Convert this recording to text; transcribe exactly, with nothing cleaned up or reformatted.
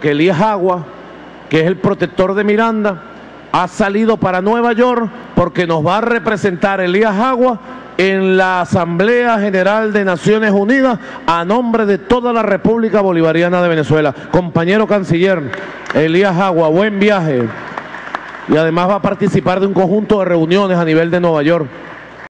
que Elías Agua, que es el protector de Miranda, ha salido para Nueva York porque nos va a representar Elías Agua en la Asamblea General de Naciones Unidas a nombre de toda la República Bolivariana de Venezuela. Compañero canciller Elías Agua, buen viaje. Y además va a participar de un conjunto de reuniones a nivel de Nueva York.